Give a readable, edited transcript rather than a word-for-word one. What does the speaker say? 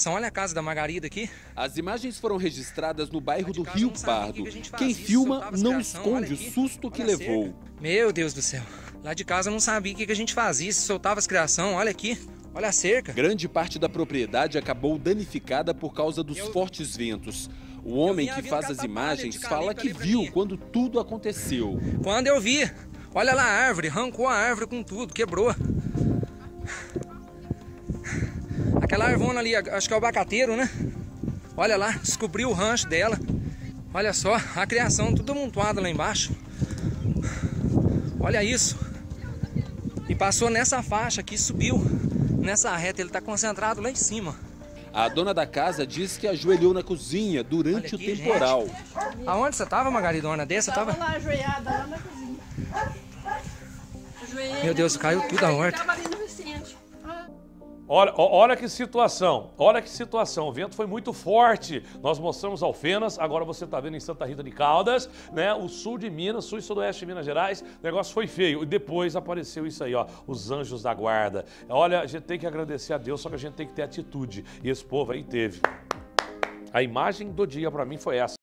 Olha a casa da Margarida aqui. As imagens foram registradas no bairro do Rio Pardo. Quem filma não esconde o susto que levou. Meu Deus do céu. Lá de casa eu não sabia o que a gente fazia, se soltava as criação. Olha aqui, olha a cerca. Grande parte da propriedade acabou danificada por causa dos fortes ventos. O homem que faz as imagens fala que viu quando tudo aconteceu. Quando eu vi, olha lá a árvore, arrancou a árvore com tudo, quebrou. Aquela arvona ali, acho que é o abacateiro, né? Olha lá, descobriu o rancho dela. Olha só, a criação tudo amontoada lá embaixo. Olha isso. E passou nessa faixa aqui, subiu nessa reta, ele está concentrado lá em cima. A dona da casa diz que ajoelhou na cozinha durante aqui, o temporal. Gente. Aonde você estava, Margaridona? Dessa? Eu tava lá ajoelhada, lá na cozinha. Meu Deus, caiu tudo a horta. Tava ali no Vicente. Olha que situação, o vento foi muito forte. Nós mostramos Alfenas, agora você está vendo em Santa Rita de Caldas, né? O sul de Minas, sul e sudoeste de Minas Gerais, o negócio foi feio. E depois apareceu isso aí, ó, os anjos da guarda. Olha, a gente tem que agradecer a Deus, só que a gente tem que ter atitude. E esse povo aí teve. A imagem do dia para mim foi essa.